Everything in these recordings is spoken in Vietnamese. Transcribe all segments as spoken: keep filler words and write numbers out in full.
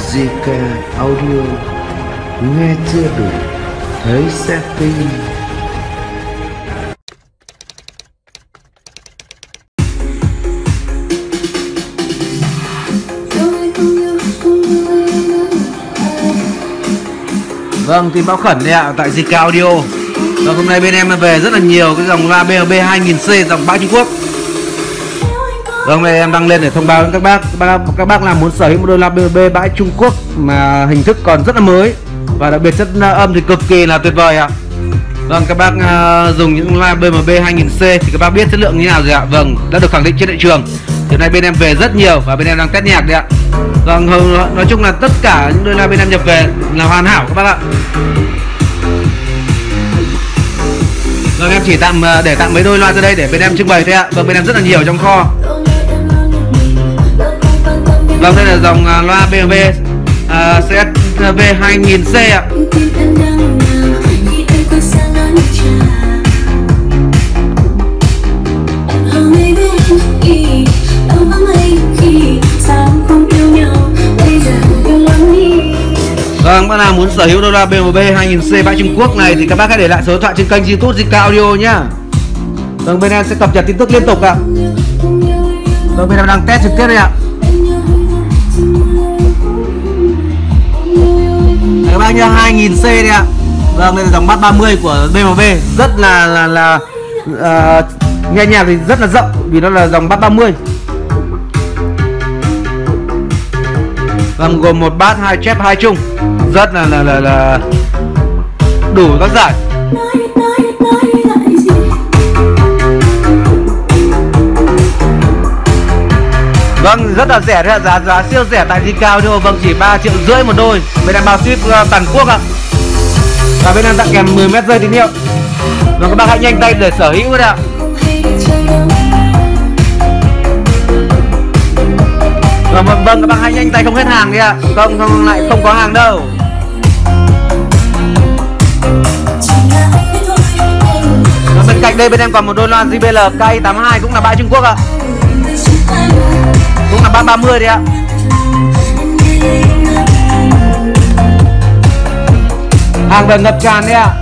giê ca Audio, nghe chưa đủ, thấy sẽ tin. Vâng, tin báo khẩn đây ạ, tại giê ca Audio. Và hôm nay bên em về rất là nhiều cái dòng loa bê em bê hai nghìn C dòng bãi Trung Quốc. Vâng, hôm nay em đăng lên để thông báo đến các bác. Các bác, các bác nào muốn sở hữu một đôi loa bê em bê bãi Trung Quốc mà hình thức còn rất là mới và đặc biệt chất âm thì cực kỳ là tuyệt vời ạ. Vâng, các bác uh, dùng những loa bê em bê hai nghìn C thì các bác biết chất lượng như thế nào rồi ạ. Vâng, đã được khẳng định trên thị trường. Thì hôm nay bên em về rất nhiều và bên em đang test nhạc đấy ạ. Vâng, nói chung là tất cả những đôi loa bên em nhập về là hoàn hảo các bác ạ. Vâng, em chỉ tạm để tặng mấy đôi loa ra đây để bên em trưng bày thôi ạ. Vâng, bên em rất là nhiều trong kho. Vâng, đây là dòng uh, loa bê em bê uh, xê ét vê hai nghìn C ạ. Vâng, bác nào muốn sở hữu đôi loa bê em bê hai nghìn C bãi Trung Quốc này thì các bác hãy để lại số điện thoại trên kênh YouTube giê ca Audio nhá. Vâng, bên em sẽ cập nhật tin tức liên tục ạ. Vâng, bên em đang test trực tiếp đây ạ. Các bác nhá, hai nghìn C đây ạ. Vâng, đây là dòng bass ba mươi của bê em bê, rất là là, là uh, nghe nhạc thì rất là rộng vì nó là dòng bass ba mươi. Vâng, gồm một bass, hai chép, hai trung, rất là là là, là đủ các giải. Vâng, rất là rẻ đấy ạ, giá giá siêu rẻ tại giê ca Audio. Vâng, chỉ ba triệu rưỡi một đôi. Bên em bao ship uh, toàn quốc ạ. Và bên em tặng kèm mười mét dây tín hiệu. Vâng, các bác hãy nhanh tay để sở hữu đấy ạ. Vâng, vâng, vâng, các bác hãy nhanh tay không hết hàng đi ạ. Không, không lại không có hàng đâu. Và bên cạnh đây bên em còn một đôi loa gi bê lờ K I tám hai cũng là bãi Trung Quốc ạ. Cũng là bass ba mươi đấy ạ. Hàng về ngập tràn đấy ạ.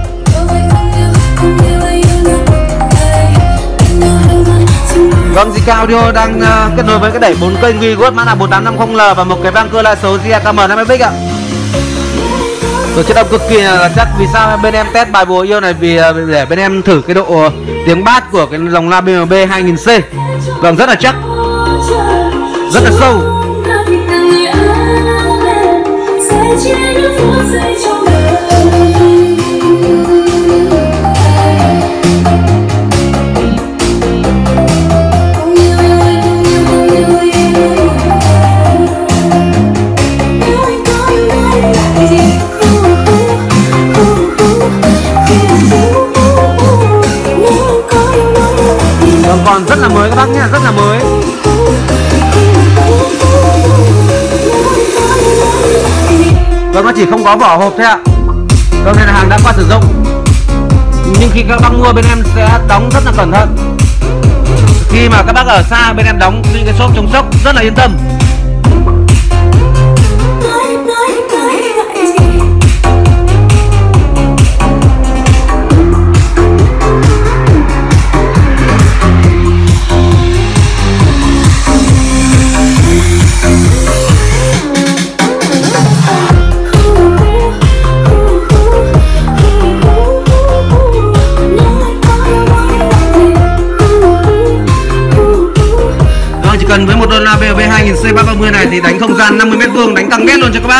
Vâng, giê ca Audio đang uh, kết nối với cái đẩy bốn kênh Wigot mã là bốn tám năm không L và một cái vang cơ lại số giê a ca em năm mươi ạ. Rồi chất âm cực kỳ là chắc. Vì sao bên em test bài bồ yêu này? Vì uh, để bên em thử cái độ uh, tiếng bass của cái dòng loa bê em bê hai nghìn C. Vâng, rất là chắc, rất là sâu. Vâng, còn rất là mới các bác nhé, rất là mới. Vâng, nó chỉ không có vỏ hộp thôi ạ. Vâng, đây là hàng đã qua sử dụng. Nhưng khi các bác mua bên em sẽ đóng rất là cẩn thận. Khi mà các bác ở xa bên em đóng những cái xốp chống sốc rất là yên tâm. Cần với một đôi loa bê em bê hai nghìn C bass ba mươi này thì đánh không gian năm mươi mét vuông, đánh tăng mét luôn cho các bác.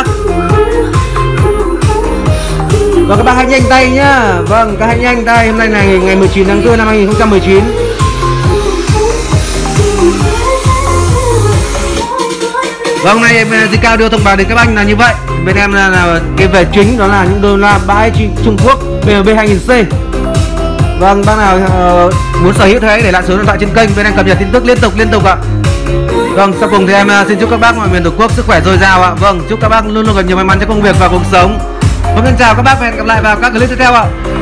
Và các bác hãy nhanh tay nhá. Vâng, các hãy nhanh tay. Hôm nay là ngày, ngày mười chín tháng tư năm hai nghìn không trăm mười chín. Và hôm nay giê ca Audio thông báo đến các anh là như vậy. Bên em là, là cái về chính đó là những đôi loa bãi Trung Quốc bê em bê hai nghìn C. Vâng, bác nào uh, muốn sở hữu thế để lại số điện thoại trên kênh, bên em cập nhật tin tức liên tục liên tục ạ. Vâng, sau cùng thì em uh, xin chúc các bác mọi miền tổ quốc sức khỏe dồi dào ạ. Vâng, chúc các bác luôn luôn gặp nhiều may mắn trong công việc và cuộc sống. Vâng, xin chào các bác và hẹn gặp lại vào các clip tiếp theo ạ.